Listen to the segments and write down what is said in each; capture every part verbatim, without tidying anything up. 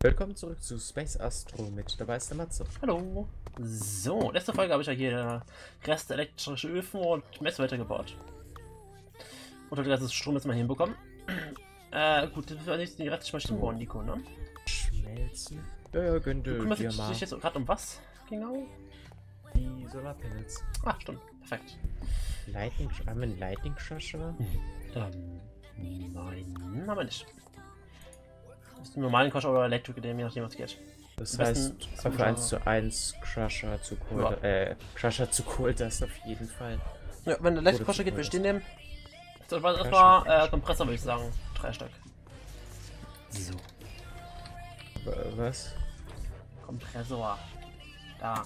Willkommen zurück zu Space Astro, mit dabei ist der Matze. Hallo. So, letzte Folge habe ich ja hier Rest elektrische Öfen und Messwerte gebaut. Und das ganze Strom jetzt mal hinbekommen. Äh, gut, das war nicht die restlichen bauen, Nico, ne? Schmelzen? Ja, ja, könnte Du kümmerst dir dich mal jetzt gerade um was? Genau? die Solarpanels. Ah, stimmt. Perfekt. Lightning, haben wir einen Lightning Crusher? Ähm, nein, aber nicht. Das ist ein normalen Crusher oder Electric, der je nachdem was geht. Das Am heißt, besten für zum eins zu eins Crusher zu Cold, Ja. äh, Crusher zu Cold, das auf jeden Fall. Ja, wenn der Electric Oder Crusher geht, zu wir Cold stehen nehmen. Das war Crusher, erstmal äh, Crusher. Kompressor, würde ich sagen. Drei Stück. So. W- Was? Kompressor. Da.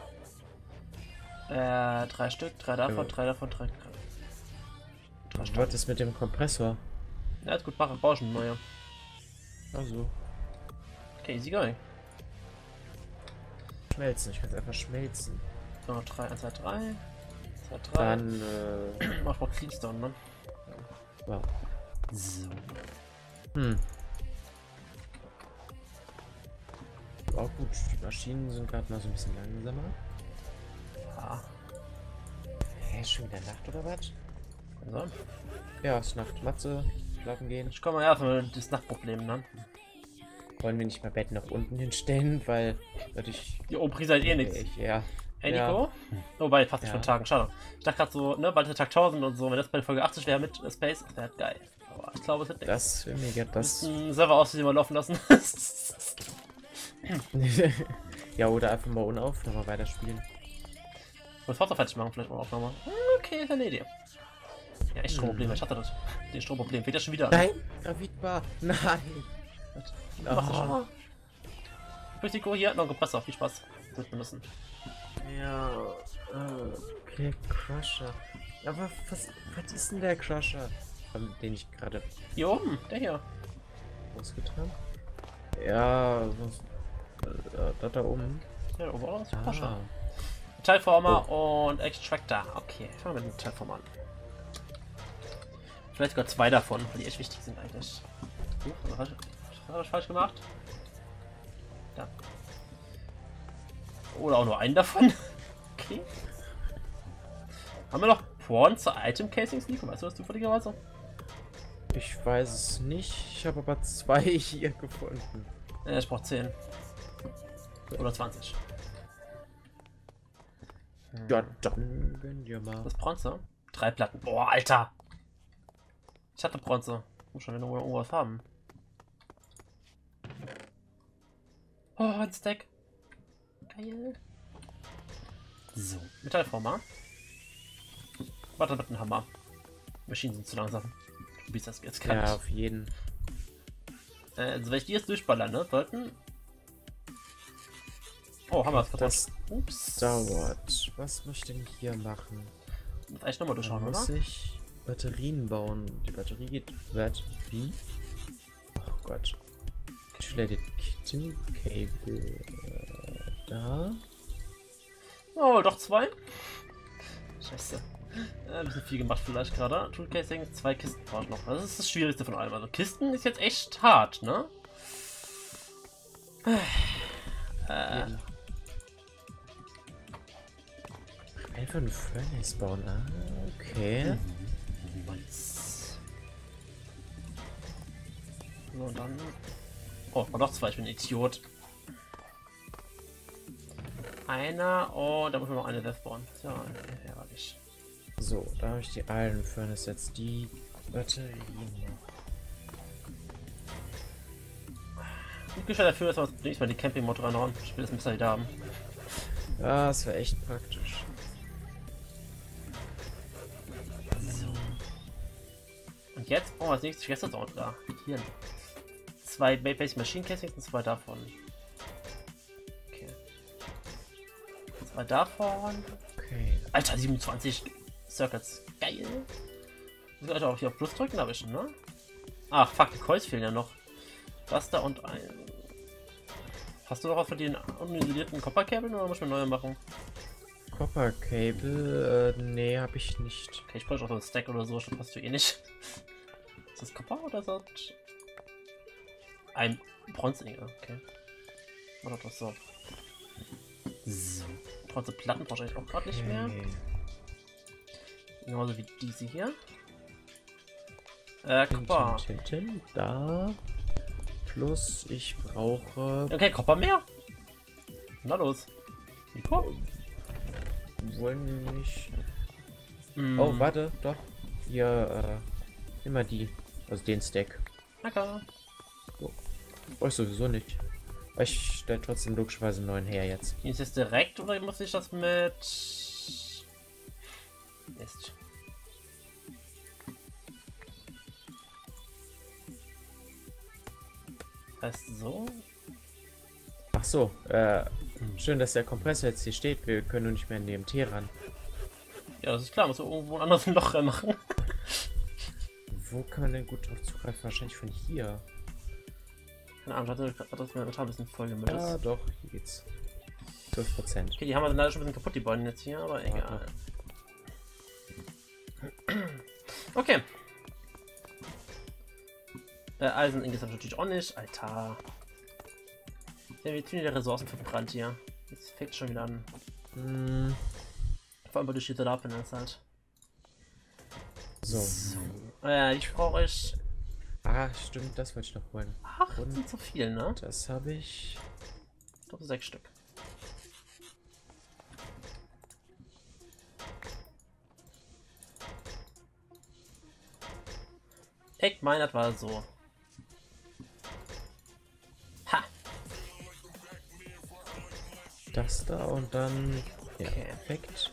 Äh, drei Stück, drei davon, Ja. drei davon, drei. Drei Stück. Was ist mit dem Kompressor? Ja, ist gut, mach, bau schon neue. Also, Okay, easy going. schmelzen, ich kann es einfach schmelzen. So, drei, eins, zwei, drei. zwei, drei. Dann, äh, Mach mal Cleanstone, ne? wow. So. Hm. Auch gut, die Maschinen sind gerade mal so ein bisschen langsamer. Ja. Hä, ist schon wieder Nacht oder was? Also, Ja, ist Nacht. Matze, schlafen gehen. ich komme ja für das Nachtproblem, ne? Wollen wir nicht mal Bett nach unten hinstellen, weil dadurch. Die oben Prise halt eh nichts. Ich, ja. Ey, Ja. Nico? Wobei, fast nicht Ja. von Tagen, schade. Ich dachte gerade so, ne, bald ist der Tag tausend und so, wenn das bei Folge achtzig wäre mit äh, Space, das wäre halt geil. Aber ich glaube, es wird nichts. Das wäre mega. Das. Einen Server aus, den wir laufen lassen. Ja, oder einfach mal ohne Aufnahme weiterspielen. Und Vater fertig machen, vielleicht mal Aufnahme. Hm, Okay, ist eine Idee. Ja, echt Stromproblem, ich hatte das. Den Stromproblem fehlt ja schon wieder. Nein! Gravitbar! Nein! Du machst das Oh. schon. Politico, hier, noch ein Kompressor, viel Spaß. Wird benutzen. Ja. äh, Okay, Crusher. Aber was, was ist denn der Crusher? Von den ich gerade Hier oben, der hier. ausgetan? Ja, was. Äh, da, da oben. Ja, da oben auch noch ein Ah. Crusher. Metallformer und Extractor. Okay, fangen wir mit dem Metallformer an. Vielleicht sogar zwei davon, weil die echt wichtig sind eigentlich. Uh, was habe ich falsch gemacht? Da. Oder auch nur einen davon. Okay. Haben wir noch Bronze Item Casings, Nico? Weißt du das zufälligerweise? Ich weiß es nicht. Ich habe aber zwei hier gefunden. Äh, ich brauche zehn. Oder zwanzig. Ja, dann gönn dir mal. Das ist Bronze? Drei Platten. Boah, Alter! Ich hatte Bronze. Muss schon wieder irgendwo was haben. Oh, ein Stack. Geil. So, Metallformer. Warte mit dem Hammer. Maschinen sind zu langsam. Du bist das jetzt Ja, klar. auf jeden. Äh, also wenn ich die jetzt durchballern, ne, sollten... Oh, Hammer ist Das kaputt. Ups. dauert. Was muss ich denn hier machen? Muss eigentlich nochmal Da durchschauen, muss oder? ich Batterien bauen. Die Batterie geht. Wird wie? Oh Gott. Insulated Kitten Cable. Äh, da. Oh, doch zwei. Scheiße. Äh, ein bisschen viel gemacht vielleicht gerade. Tool Casing, zwei Kisten brauche ich noch. Das ist das Schwierigste von allem. Also Kisten ist jetzt echt hart, ne? Äh, Eben. Einfach ein Furnace bauen. Ah, okay. Nice. So, und dann... Oh, war noch zwei. Ich bin ein Idiot. Einer. Oh, da muss man noch eine Death bauen. Ja, herrlich. So, da habe ich die Iron Furnace jetzt. Die Batterien. Gut gestellt dafür, dass wir uns nächstes Mal die Camping-Mod reinhauen. Ich will das Messer wieder haben. Ja, das wäre echt praktisch. So. Und jetzt brauchen wir als nächstes Chest auch da. Hier. Zwei Basic Machine Casings und zwei davon. Okay. Zwei davon. Okay. Alter, siebenundzwanzig Circuits. Geil. Muss ich auch hier auf Plus drücken, habe ich schon, ne? Ach, fuck, die Coils fehlen ja noch. Das da und ein. Hast du noch was von den unisolierten Copper-Kabeln oder muss man neue machen? Copper Cable, äh, nee, habe ich nicht. Okay, ich bräuchte auch so einen Stack oder so, schon passt du eh nicht. Ist das Copper oder ist das ein Bronze, okay. Oder doch so. So. Bronzeplatten brauche ich auch gerade nicht mehr. Genauso wie diese hier. Äh, Kupfer. Tin, tin, tin, da. Plus ich brauche... Okay, Kupfer mehr. Na los. Oh. Wollen wir nicht... Mm. Oh, warte, doch. Hier, äh, immer die. Also den Stack. Okay. Oh. Euch sowieso nicht. Ich stelle trotzdem logischerweise einen neuen her jetzt. Ist es direkt oder muss ich das mit... Mist. Heißt so? Ach so, äh, schön, dass der Kompressor jetzt hier steht. Wir können nur nicht mehr in D M T ran. Ja, das ist klar, muss irgendwo anders ein Loch reinmachen. Wo kann man denn gut drauf zugreifen? Wahrscheinlich von hier. Keine Ahnung, hat das mir ein bisschen voll gemüllt. Ja, doch, hier geht's. zwölf Prozent. Okay, die haben wir leider schon ein bisschen kaputt, die beiden jetzt hier, aber egal. Okay. Äh, Eisen insgesamt natürlich auch nicht. Alter. Ja, wir tun die Ressourcen verbrannt hier. Jetzt fängt schon wieder an. Hm. Vor allem bei der Solarpanels halt. So. so. Äh, ich brauche ich. Ah, stimmt, das wollte ich noch holen. Ach, das sind so viel, ne? Das habe ich. Ich glaube sechs Stück. Ich meine, das war so. Ha! Das da und dann. Ja, Okay. perfekt.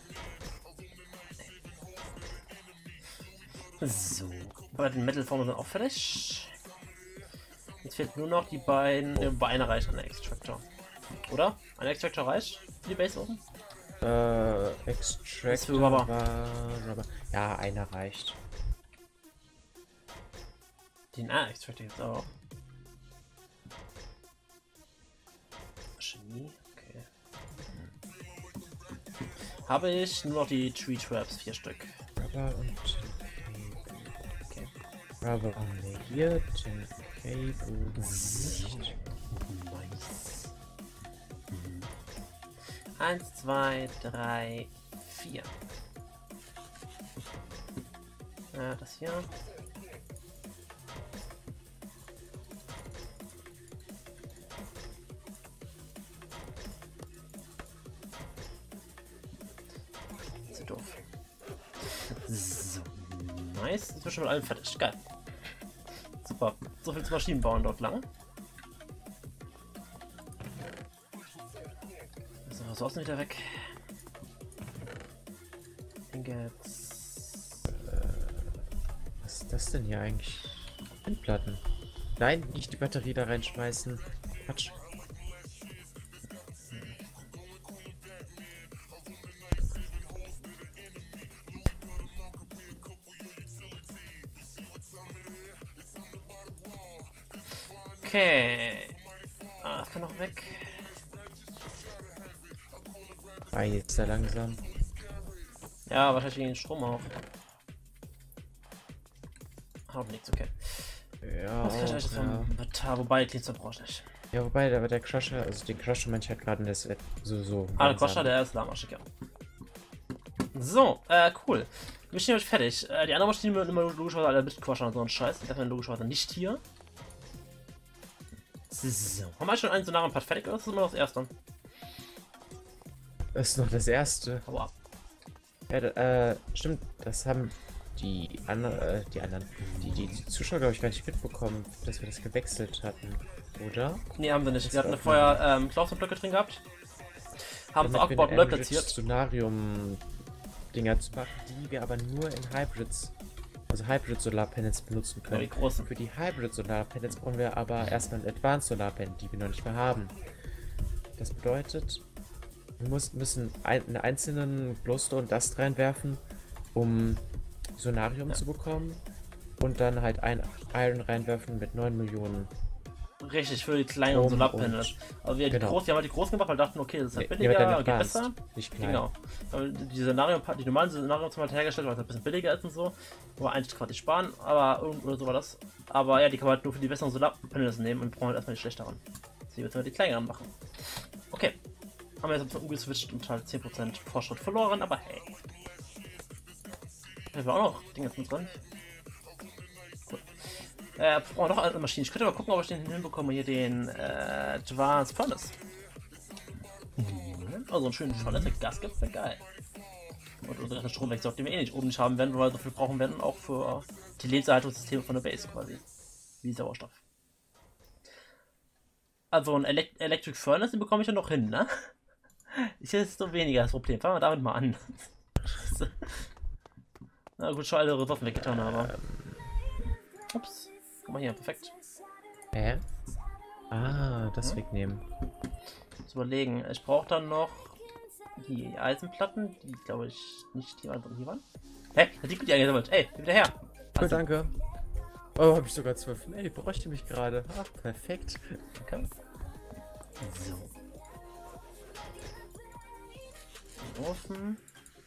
So. Bei den Metal-Formen sind auch fertig. Jetzt fehlt nur noch die beiden. Oh. Bei einer reicht ein Extractor. Oder? Ein Extractor reicht für die Base oben? Äh, Extractor war, war, ja, einer reicht. Den ah, Extractor jetzt auch. Genie, okay. Habe ich nur noch die Tree Traps, vier Stück. Rubber und okay. Rubber haben wir hier, Tin Cable nicht. Nice. Mhm. Eins, zwei, drei, vier. Ja, das hier. Doof. So, nice. Jetzt sind wir schon mit allem fertig. Geil. Super. So viel zu Maschinen bauen dort lang. So, Ressourcen wieder weg. Ingots. Was ist das denn hier eigentlich? Windplatten. Nein, nicht die Batterie da reinschmeißen. Quatsch. Okay. Ah, das kann noch weg. Ah, jetzt sehr langsam. Ja, wahrscheinlich wegen den Strom auch. Hab nichts, okay. Ja, Was kann ich eigentlich ja. vom Inventar? Wobei, Cleanster brauche ich nicht. Ja, wobei, aber der Crusher, also den Crusher manche hat gerade das so so. Ah, der Crusher, der ist lahmarschig, ja. So, äh, cool. Wir stehen euch fertig. Äh, die anderen Maschinen werden immer logischerweise alle mit Crusher und so ein Scheiß. Die darf logischerweise nicht hier. So. Haben wir schon einen Sonaren-Part fertig oder ist das immer noch das erste? Das ist noch das erste. Hau ab. Ja, da, äh, stimmt, das haben die anderen, äh, die anderen, die, die, die Zuschauer, glaube ich, gar nicht mitbekommen, dass wir das gewechselt hatten, oder? Nee, haben wir nicht. Das Wir hatten auch vorher ähm, Klausenblöcke drin gehabt. Haben sie aufgebaut und neu platziert. Sonarium-Dinger zu machen, die wir aber nur in Hybrids, also Hybrid-Solarpanels benutzen können. Ja, die großen. Für die Hybrid-Solarpanels brauchen wir aber erstmal ein Advanced Solarpanel, die wir noch nicht mehr haben. Das bedeutet, wir muss, müssen ein, einen einzelnen Glowstone Dust reinwerfen, um Sonarium Ja. zu bekommen. Und dann halt ein Iron reinwerfen mit neun Millionen Richtig, für die kleinen Um, Solarpanels. Also wir, genau. die, groß, wir haben halt die großen gemacht, weil wir dachten, okay, das ist halt Ja, billiger, ja, geht advanced, besser. nicht klein. Genau. Aber die Szenario, die normalen Szenarien haben wir halt hergestellt, weil es ein bisschen billiger ist und so. Wo wir eigentlich quasi sparen, aber irgend oder so war das. Aber ja, die kann man halt nur für die besseren Solarpanels nehmen und brauchen halt erstmal die schlechteren. Deswegen müssen wir die kleineren machen. Okay. Haben wir jetzt ein bisschen umgeswitcht und halt zehn Prozent Fortschritt verloren, aber hey. Wir haben auch noch Dinge jetzt mit drin. Gut. Äh, wir brauchen noch eine Maschine. Ich könnte mal gucken, ob ich den hinbekomme, hier den äh, Advanced Furnace. Mhm. Also einen schönen Furnace, der Gas gibt, wäre geil. Und unsere Stromwechsel, den wir eh nicht oben nicht haben werden, weil wir so viel brauchen werden, auch für die Lebenserhaltungssysteme von der Base quasi. Wie Sauerstoff. Also ein Elekt Electric Furnace, den bekomme ich ja noch hin, ne? Ich ist so weniger das Problem. Fangen wir damit mal an. Na gut, schon alle Ressourcen weggetan, aber. Ups. Guck mal hier, perfekt. Hä? Ah, das Hm? wegnehmen. Muss überlegen. Ich brauche dann noch die Eisenplatten, die glaube ich nicht hier waren. Hier waren. Hä? Da liegt die eingesammelt. Ey, wieder her. Cool, danke. Oh, habe ich sogar zwölf. Ey, bräuchte mich gerade. Ach, perfekt. Okay. So. Offen.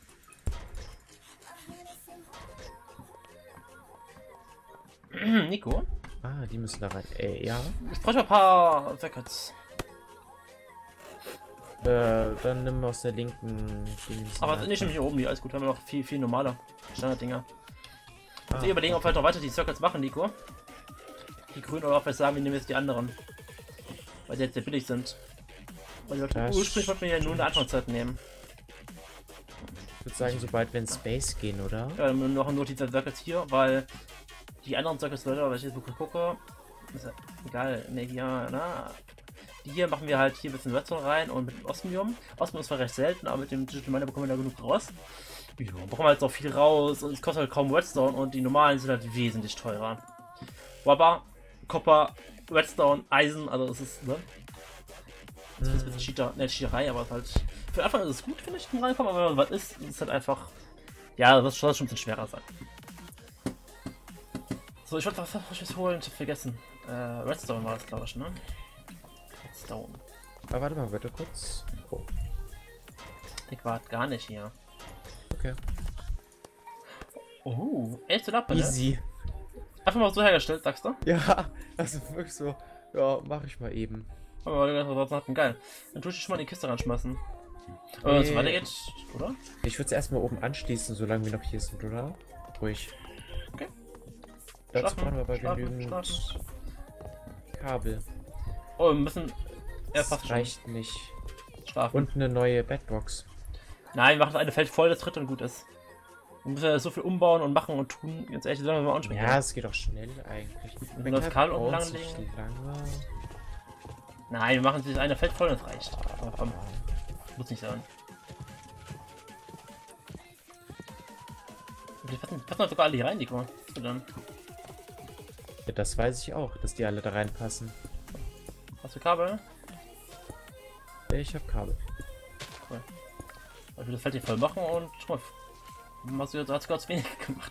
Nico? Ah, die müssen da rein. Ey, ja. Ich brauche ein paar Records. Äh, dann nimm aus der linken. Aber nicht nämlich hier oben, die alles gut. Haben wir noch viel, viel normale Standarddinger. Ah, Wir überlegen, ob wir halt noch weiter die Circuits machen, Nico. Die grünen, oder ob wir sagen, wir nehmen jetzt die anderen. Weil die jetzt sehr billig sind. Weil die Leute ursprünglich wollten wir ja nur eine Anfangszeit nehmen. Ich würde sagen, sobald wir in Space gehen, oder? Ja, dann noch nur diese Circuits hier, weil die anderen Circuits, Leute, weil ich jetzt so gucke, ist ja egal, ne, hier, na. Die hier machen wir halt hier ein bisschen Redstone rein und mit dem Osmium. Osmium ist zwar recht selten, aber mit dem Digital Miner bekommen wir da genug raus. Ja, bekommen wir halt auch viel raus und es kostet halt kaum Redstone und die normalen sind halt wesentlich teurer. Aber Copper, Redstone, Eisen, also es ist, ne? Das ist ein bisschen Cheater, ne, Cheaterei, aber es ist halt. Für Anfang ist es gut, finde ich, zum Reinkommen, aber wenn man was ist, ist es halt einfach. Ja, das soll schon ein bisschen schwerer sein. So, ich wollte was, was ich jetzt holen, ich hab vergessen. Äh, Redstone war das, glaube ich, ne? Redstone. Aber warte mal, bitte kurz. Oh, Ich war gar nicht hier. okay. Oh, elf Solarpanel. Easy. Einfach mal so hergestellt, sagst du? Ja, das ist wirklich so. Ja, mach ich mal eben. Aber wir hatten geil. Dann tue ich schon mal in die Kiste reinschmeißen. Aber wenn es Nee. weitergeht, oder? Ich würde es erstmal oben anschließen, solange wir noch hier sind, oder? Ruhig. Okay. Dazu Schlafen, brauchen wir aber schlafen, genügend schlafen. Kabel. Oh, wir müssen. Er Das passt schon. reicht nicht. Schlafen. Und eine neue Bedbox. Nein, wir machen das eine Feld voll, das dritte und gut ist. Wir müssen ja so viel umbauen und machen und tun. Ganz ehrlich, sollen wir auch nicht mehr. Ja, es geht auch schnell eigentlich. Wenn wir das Kabel oben braucht lang sich legen. lange. Nein, wir machen das eine Feld voll, das reicht. Aber komm, muss nicht sein. Die passen, passen halt sogar alle hier rein, Nico. Was ist denn? Ja, das weiß ich auch, dass die alle da reinpassen. Hast du Kabel? Ich habe Kabel. Ich will das Feld hier voll machen und schon mal. Hast du jetzt ganz wenig gemacht?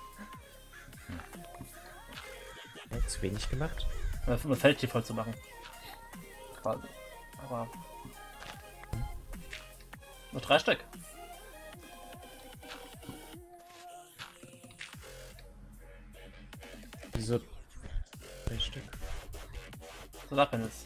Ja, zu wenig gemacht. Um das Feld hier voll zu machen. Quasi. Aber. Noch drei Stück. Wieso? Drei Stück. Solarpanels.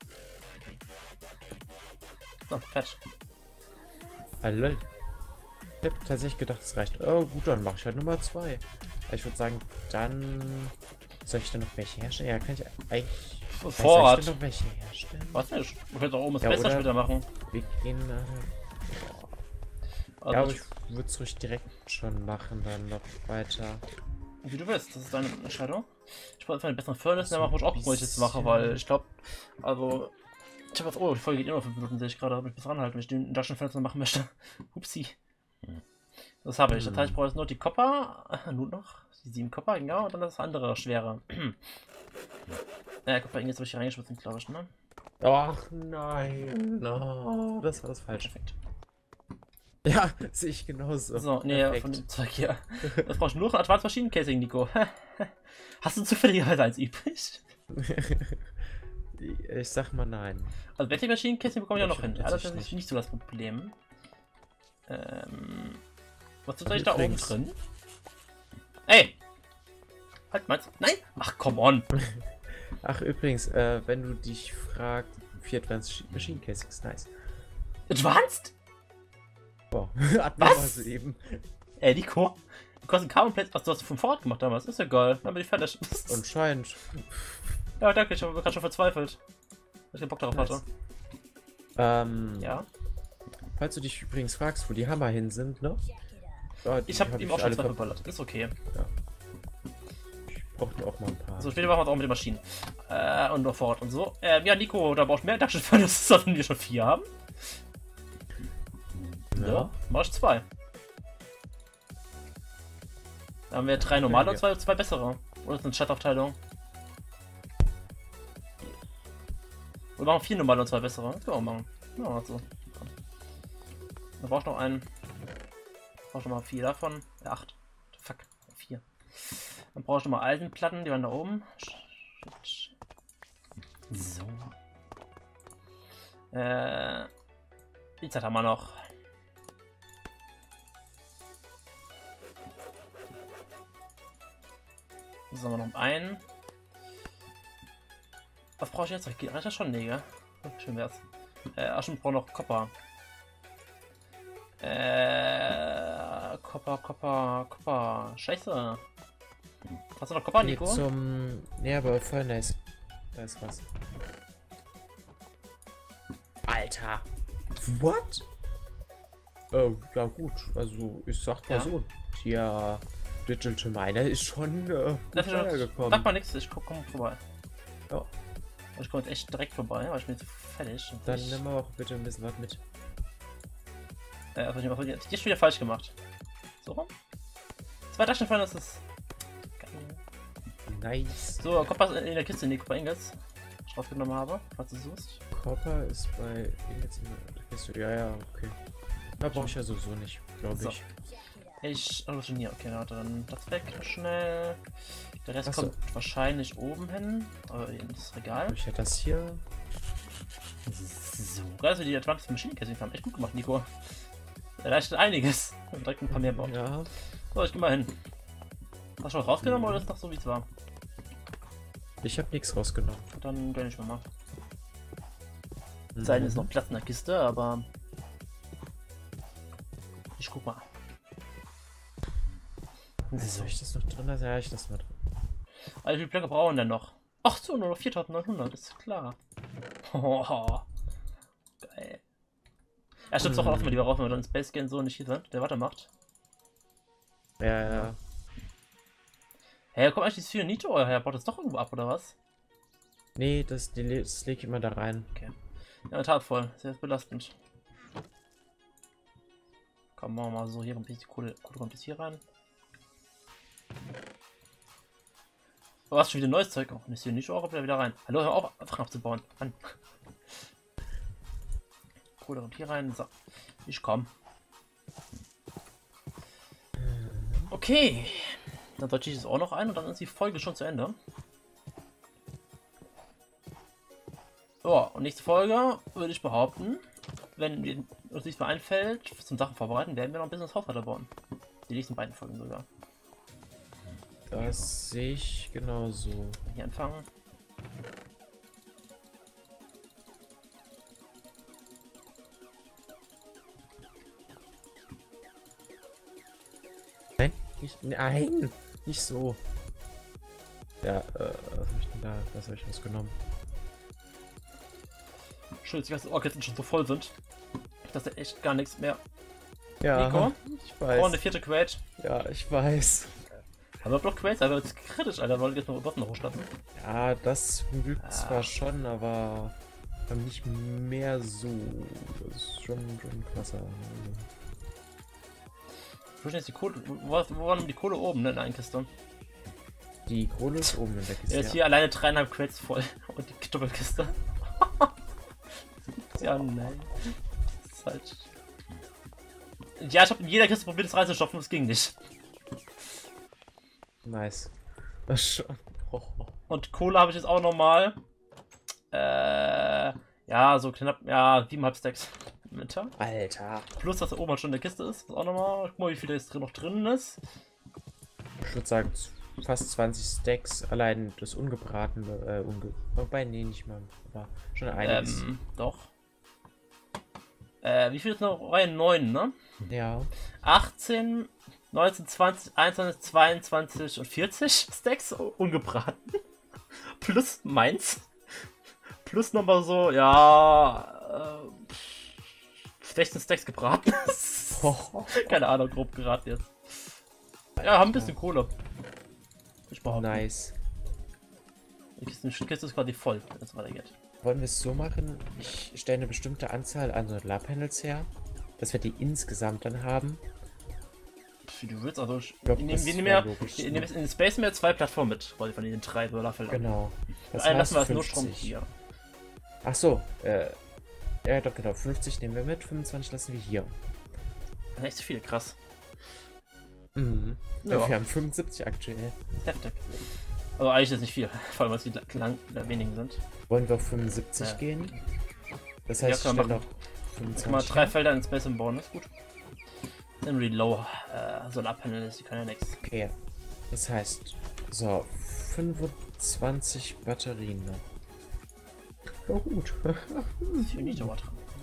So, fertig. Hallo. Ich hab tatsächlich gedacht, es reicht. Oh gut, dann mache ich halt Nummer zwei. Ich würde sagen, dann soll ich dann noch welche herstellen? Ja, kann ich eigentlich. Vorrat. Soll ich dann noch welche herstellen? Was nicht? Wir können auch oben das Ja, Fenster oder- später machen. Wir gehen. Äh, Also, ja, aber ich würde es ruhig direkt schon machen, dann noch weiter. wie du willst, das ist deine Entscheidung. Ich brauche einfach einen besseren Furnace, So dann machen wir auch, ein wo ich jetzt mache, bisschen. weil ich glaube, also. Ich habe was. Oh, die Folge geht immer noch fünf Minuten, sehe ich gerade, aber ich bis ranhalten, wenn ich den Industrial Furnace machen möchte. Upsi. Das habe ich. Das heißt, ich brauche jetzt nur die Copper. äh, Nur noch. Die sieben Copper, genau, und dann das andere schwere. Ja, Copper, jetzt habe ich hier reingeschmissen, glaube ich, ne? Ach nein. No, das war das falsche. Perfekt. Ja, sehe ich genauso. So, nee, Perfekt. von dem Zeug hier. Das brauchst du nur noch Advanced Machine Casing, Nico. Hast du zufälligerweise eins übrig? Ich sag mal nein. Also Vending Machine Kästchen bekomme ich auch noch hin. Ja, das ist nicht. nicht so das Problem. Ähm, was ist Ach, eigentlich da oben übrigens. drin? Ey! Halt mal. Nein! Ach, come on! Ach, übrigens, äh, wenn du dich fragst, vier Advanced Machine Casing ist nice. Advanced? Boah, hat Was? man so eben. Ey, Nico. Du kannst einen Carbon Plate. Ach, du hast vom Vorort gemacht damals. Ist ja geil. Dann bin ich fertig. Anscheinend. Ja, danke. Ich habe gerade schon verzweifelt. Weil ich keinen Bock darauf Nice. hatte. Ähm, Ja. Falls du dich übrigens fragst, wo die Hammer hin sind, ne? Ja, die Ich habe hab ihm auch schon alle zwei ver- verballert. Ist okay. Ich brauchte auch mal ein paar. So, später machen wir es auch mit den Maschinen. Äh, und noch fort und so. Ähm, ja, Nico, da brauchst du mehr Dungeon für, das sollten wir schon vier haben. Ja. Ja. Mach ich zwei. Da haben wir drei normale ja. und zwei, zwei bessere. Oder ist eine Chat-Aufteilung? Wir machen vier normale und zwei bessere. Das können wir auch machen. Ja, mal so. Da brauchst du noch einen. Brauchst du noch mal vier davon. Ja, acht. Fuck. Vier. Dann brauchst du noch mal Eisenplatten, die waren da oben. Shit. So. Äh. Die Zeit haben wir noch. So, haben wir noch einen. Was brauche ich jetzt? Geht eigentlich schon? Nee, gell? Schön wär's. Äh, Aschen braucht noch Copper. Äh, Copper, Copper, Copper. Scheiße. Hast du noch Copper, Nico? Geht zum. Ja, aber voll nice. Da ist was. Alter! What? Oh, ja gut. Also, ich sag mal Ja. so. Der Digital Miner ist schon äh, gut weitergekommen. Sag mal nichts, ich komm, komm vorbei. Ja. Ich komme jetzt echt direkt vorbei, aber ich bin jetzt fertig. Dann ich, nimm aber auch bitte ein bisschen was mit. äh, was ich was ich jetzt jetzt wieder falsch gemacht. So rum. Zwei Taschenfallen, das ist geil. Nice. So, Copper in der Kiste, Nico, bei Ingots. Ich rausgenommen habe, falls du suchst. Copper ist bei. Jetzt in der Kiste. Ja, ja, okay. Da brauche ich ja sowieso nicht, glaube So. ich. Ich, oh, schon hier, okay, warte, dann das weg schnell. Der Rest Ach so. kommt wahrscheinlich oben hin, aber in das Regal. Ich hätte das hier. So, also die Advanced Machine Casing haben echt gut gemacht, Nico. Erleichtert einiges. Und direkt ein paar mehr bauen. Ja. So, ich geh mal hin. Hast du schon was rausgenommen oder ist das noch so wie es war? Ich habe nichts rausgenommen. Dann gönn ich mir mal. Mhm. Sein ist noch Platz in der Kiste, aber ich guck mal. Soll ich das noch drin lassen? Ja, ich das mal drin. Also wie viele Blöcke brauchen wir denn noch? Ach so, nur noch viertausendneunhundert, ist klar. Oh, geil. Ja, stimmt, doch Hm. auch mal lieber raus, wenn wir dann in Space gehen, so nicht hier sind, der weitermacht. Ja, ja. Hä, hey, kommt eigentlich dieses Nito euer her? Baut das doch irgendwo ab, oder was? Nee, das, die, das lege ich immer da rein. Okay. Ja, eine Tat voll. Sehr belastend. Komm, machen wir mal so hier ein bisschen Kohle. Kohle kommt jetzt hier rein. Oh, hast schon wieder neues Zeug? Oh, ist hier nicht auch wieder rein. Hallo, hör auf, einfach abzubauen. Mann. Kohle kommt hier rein. So. Ich komm. Okay. Dann deutsche ich es auch noch ein und dann ist die Folge schon zu Ende. So, und nächste Folge würde ich behaupten, wenn wir uns nichts mehr einfällt, zum Sachen vorbereiten, werden wir noch ein bisschen das Haus weiterbauen. Die nächsten beiden Folgen sogar. Das sehe ich genauso. Hier anfangen. Nein, nicht, nein, nicht so. Ja, äh, was hab ich denn da? Was habe ich rausgenommen? Schön, dass die ganzen Orchestern schon so voll sind, dass da echt gar nichts mehr. Ja, Nico? ich Oh, weiß. eine vierte Quake. Ja, ich weiß. Aber doch Quakes, aber jetzt kritisch, Alter, wollen jetzt noch Botten hochstatten. Ja, das Glück Ah. zwar schon, aber dann nicht mehr so. Das ist schon, schon krasser. Wo ist jetzt die Kohle? Wo, wo war denn die Kohle oben, ne, in der einen Kiste? Die Kohle ist oben in der Kiste. Jetzt hier alleine dreieinhalb Quakes voll. Und die Doppelkiste. Ja, nein. Das ist halt. Ja, ich habe in jeder Kiste probiert, es reinzustopfen, das ging nicht. Nice. Das schon. Oh. Und Kohle habe ich jetzt auch nochmal. Äh, ja, so knapp, ja, siebeneinhalb Stacks. Inventar. Alter. Plus, dass da oben halt schon in der Kiste ist. Was auch nochmal. Guck mal, wie viel da jetzt drin noch drin ist. Ich würde sagen, fast zwanzig Stacks. Allein das ungebratene, äh, unge wobei, nee, nicht mal. Aber schon einiges. Ähm, doch. Äh, wie viel ist noch? Reihe neun, ne? Ja. achtzehn, neunzehn, zwanzig, einundzwanzig, zweiundzwanzig und vierzig Stacks ungebraten. Plus meins. Plus nochmal so, ja, äh, sechzehn Stacks gebraten. Oh. Keine Ahnung, grob geraten jetzt. Ja, haben ein bisschen Kohle. Ich behaupte. Nice. Die Kiste, die Kiste ist quasi voll, wenn es weitergeht. Wollen wir es so machen? Ich stelle eine bestimmte Anzahl an Solarpanels her, dass wir die insgesamt dann haben. Wie du willst, also ich, glaub, wir das nehmen wär ja logisch, in, ne? in Space mehr zwei Plattformen mit, weil von den drei Solarfeldern. Genau. Das Einen heißt lassen wir als Notstrom fünfzig. hier. Ach so, äh, ja doch genau, fünfzig nehmen wir mit, fünfundzwanzig lassen wir hier. Das sind echt so viele, krass. Mhm. Ja. Ja. Wir haben fünfundsiebzig aktuell. Heftig. Also eigentlich ist es nicht viel, vor allem weil es die lang äh, wenigen sind. Wollen wir auf fünfundsiebzig Ja. gehen? Das Ja, heißt, können ich wir stelle machen. noch Jetzt fünfundzwanzig. mal drei her. Felder in Space bauen, ist gut. Dann Reload, äh, Solarpanels, die können ja nichts. Okay. Das heißt, so, fünfundzwanzig Batterien noch. Ja gut. Ich will nicht dran.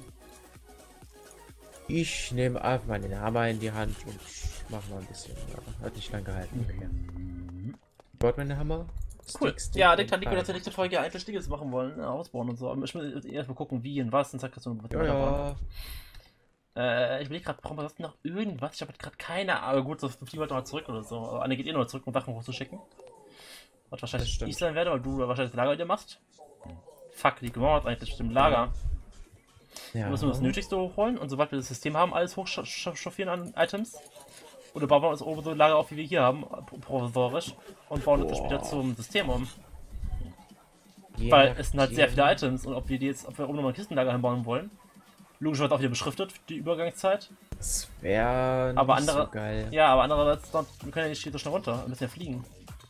Ich nehme einfach mal den Hammer in die Hand und mache mal ein bisschen. Ja, hat nicht lang gehalten. Okay. Baut man den Hammer? Cool. Sticks, Ja, Stick denkt an und Nico, dass wir Pfeil. nächste Folge ja eigentlich Sticks machen wollen, äh, ausbauen und so. Aber ich muss erstmal gucken, wie und was, dann sagt das so Ja, ja. Äh, ich will gerade, brauchen wir sonst noch irgendwas? Ich habe gerade keine Ahnung. Gut, so fliegen wir halt noch mal zurück oder so. Aber Anne geht eh noch zurück, um Sachen hochzuschicken. Was wahrscheinlich stimmt. ich sein werde, weil du wahrscheinlich das Lager dir machst. Fuck, die Gemauer hat eigentlich das Lager. Ja. Wir müssen das Nötigste hochholen und sobald wir das System haben, alles hochchauffieren an Items. Oder bauen wir uns oben so ein Lager auf, wie wir hier haben, provisorisch. Und bauen das Boah. später zum System um. Je Weil nachdem- es sind halt sehr viele Items und ob wir die jetzt, ob wir oben nochmal ein Kistenlager hinbauen wollen. Logischerweise auch wieder beschriftet, die Übergangszeit. Das wäre Aber nicht andere- so geil. Ja, aber andererseits, wir können ja nicht so schnell runter, wir müssen ja fliegen.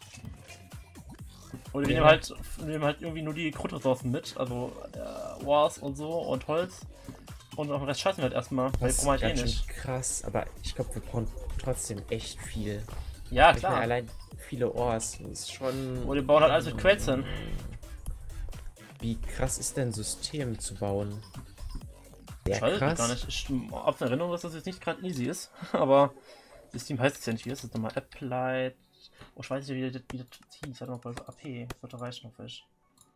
Oder wir Ja. nehmen halt, wir nehmen halt irgendwie nur die Grundressourcen mit, also äh, Wars und so und Holz. Und auf den Rest scheißen wir halt erstmal, weil Das die brauchen wir ist halt eh ganz schön nicht. krass, aber ich glaube, wir brauchen trotzdem echt viel. Ja, Ich meine, klar. allein viele Ors, das ist schon... Oder wir bauen halt alles mit Quails hin. Wie krass ist denn ein System zu bauen? Ich Sehr weiß es krass. gar nicht. Ich habe eine Erinnerung, dass das jetzt nicht gerade easy ist. Aber das Team heißt es ja nicht. Wie ist das nochmal? Applied. Oh, ich weiß nicht, wie das, wie das hieß. Warte mal, bei A P. Das sollte reichen, hoffe ich.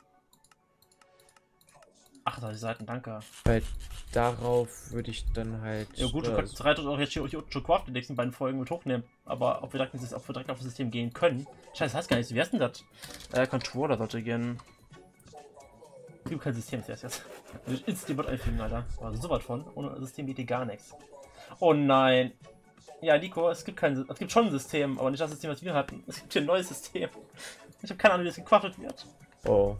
Ach, da die Seiten, danke. Weil darauf würde ich dann halt... Ja gut, du äh, könntest drei auch jetzt hier schon Craft die nächsten beiden Folgen mit hochnehmen. Aber ob wir direkt, dieses, ob wir direkt auf das System gehen können. Scheiße, das heißt gar nicht so. Wie heißt denn das? Äh, Controller sollte gehen. Es gibt kein System zuerst jetzt. Also ich Instant wird einfügen, Alter. Also so was von. Ohne System geht hier gar nichts. Oh nein. Ja, Nico, es gibt kein es gibt schon ein System, aber nicht das System, was wir hatten. Es gibt hier ein neues System. Ich habe keine Ahnung, wie das gecraftet wird. Oh.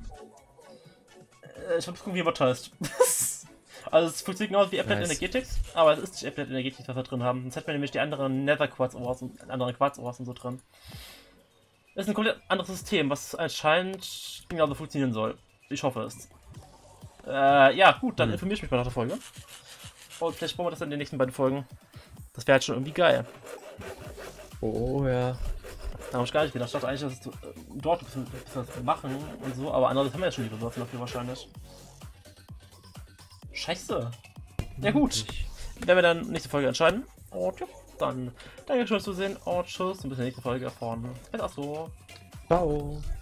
Äh, ich muss gucken, wie es heißt. Also es funktioniert genauso wie Applet Nice. Energetics, aber es ist nicht Applet Energetics, was wir drin haben. Sonst hätten wir nämlich die anderen Nether Quartz Ores und andere Quartz Ores und so drin. Das ist ein komplett anderes System, was anscheinend genauso funktionieren soll. Ich hoffe es. Äh, ja, gut, dann Hm. informiere ich mich mal nach der Folge. Und vielleicht bauen wir das dann in den nächsten beiden Folgen. Das wäre halt schon irgendwie geil. Oh ja. Da habe ich gar nicht gedacht. Ich dachte eigentlich, dass es äh, dort ein bisschen, ein bisschen was machen und so, aber andererseits haben wir ja schon die Ressourcen dafür wahrscheinlich. Scheiße. Ja gut. Ich- Werden wir dann nächste Folge entscheiden. Und ja, dann danke schön fürs Zusehen und tschüss. Und bis zur nächsten Folge von Best Astro. Ciao.